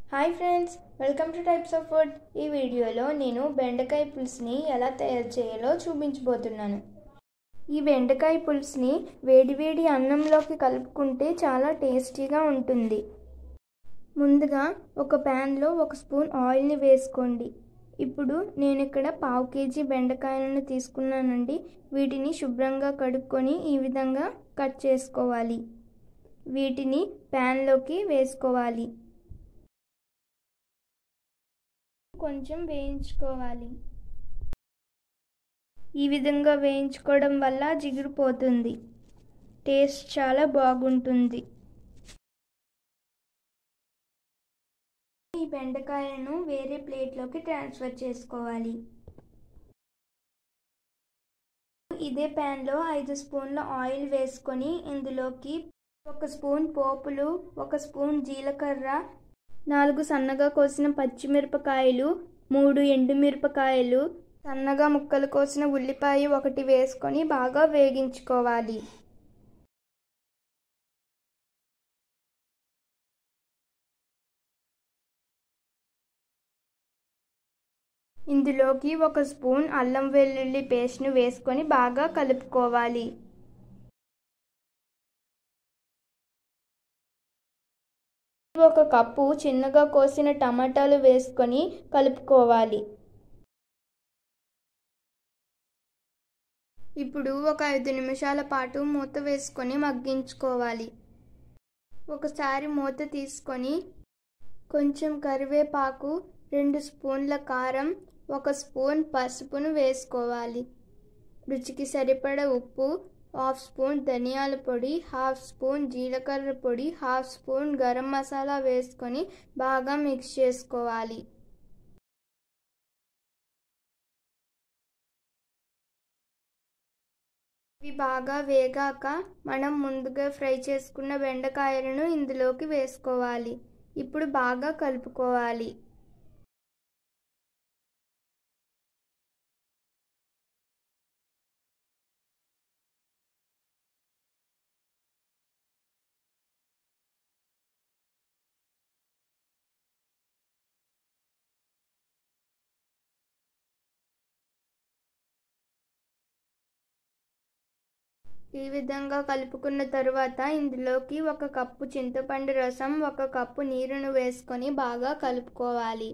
Hi friends, welcome to types of food. ఈ వీడియోలో నేను బెండకాయ పులుసుని ఎలా తయారు చేయాలో చూపించబోతున్నాను. ఈ బెండకాయ పులుసుని వేడివేడి అన్నంలోకి కలుపుకుంటే చాలా టేస్టీగా ఉంటుంది. ముందుగా ఒక ప్యాన్లో 1 స్పూన్ ఆయిల్ని వేసుకోండి. ఇప్పుడు నేను ఇక్కడ 1/2 కేజీ బెండకాయలను తీసుకున్నానండి. వీటిని శుభ్రంగా కడుక్కొని ఈ విధంగా కట్ చేసుకోవాలి. వీటిని ప్యాన్లోకి వేసుకోవాలి. కొంచెం వేయించుకోవాలి. ఈ విధంగా వేయించుకోవడం వల్ల జిగురుపోతుంది. టేస్ట్ చాలా బాగుంటుంది. ఈ బెండకాయలను వేరే ప్లేట్లోకి ట్రాన్స్ఫర్ చేసుకోవాలి. ఇదే ప్యాన్లో 5 స్పూన్ల ఆయిల్ వేసుకొని ఇందులోకి 1 స్పూన్ పోపులు, 1 స్పూన్ జీలకర్ర, 4 సన్నగా కోసిన పచ్చిమిరపకాయలు, 3 ఎండుమిరపకాయలు, సన్నగా ముక్కలు కోసిన ఉల్లిపాయ 1 వేసుకొని బాగా వేగించుకోవాలి. ఇందులోకి 1 స్పూన్ అల్లం వెల్లుల్లి పేస్ట్ను వేసుకొని బాగా కలుపుకోవాలి. ఒక కప్పు చిన్నగా కోసిన టమాటాలు వేసుకొని కలుపుకోవాలి. ఇప్పుడు ఒక 5 నిమిషాల పాటు మూత వేసుకొని మగ్గించుకోవాలి. ఒకసారి మూత తీసుకొని కొంచెం కరివేపాకు, 2 స్పూన్ల కారం, 1 స్పూన్ పసుపును వేసుకోవాలి. రుచికి సరిపడా ఉప్పు, 1/2 స్పూన్ ధనియాల పొడి, 1/2 స్పూన్ జీలకర్ర పొడి, 1/2 స్పూన్ గరం మసాలా వేసుకొని బాగా మిక్స్ చేసుకోవాలి. ఇవి బాగా వేగాక మనం ముందుగా ఫ్రై చేసుకున్న బెండకాయలను ఇందులోకి వేసుకోవాలి. ఇప్పుడు బాగా కలుపుకోవాలి. ఈ విధంగా కలుపుకున్న తరువాత ఇందులోకి 1 కప్పు చింతపండు రసం, 1 కప్పు నీరును వేసుకొని బాగా కలుపుకోవాలి.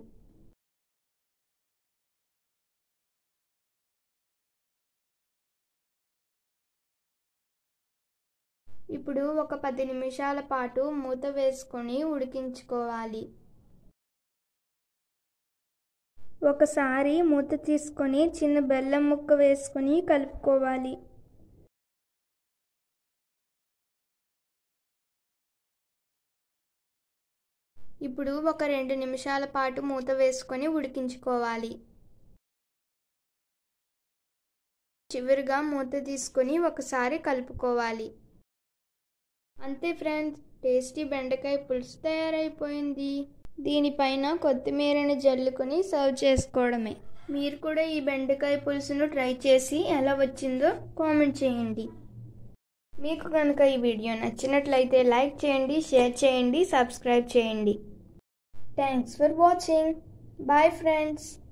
ఇప్పుడు ఒక 10 నిమిషాల పాటు మూత వేసుకొని ఉడికించుకోవాలి. ఒకసారి మూత తీసుకొని చిన్న బెల్లం ముక్క వేసుకొని కలుపుకోవాలి. ఇప్పుడు ఒక 2 నిమిషాల పాటు మూత వేసుకొని ఉడికించుకోవాలి. చివరిగా మూత తీసుకొని ఒకసారి కలుపుకోవాలి. అంతే ఫ్రెండ్స్, టేస్టీ బెండకాయ పులుసు తయారైపోయింది. దీనిపైన కొత్తిమీరని జల్లుకొని సర్వ్ చేసుకోవడమే. మీరు కూడా ఈ బెండకాయ పులుసును ట్రై చేసి ఎలా వచ్చిందో కామెంట్ చేయండి. మీకు కనుక ఈ వీడియో నచ్చినట్లయితే లైక్ చేయండి, షేర్ చేయండి, సబ్స్క్రైబ్ చేయండి. Thanks for watching. Bye friends.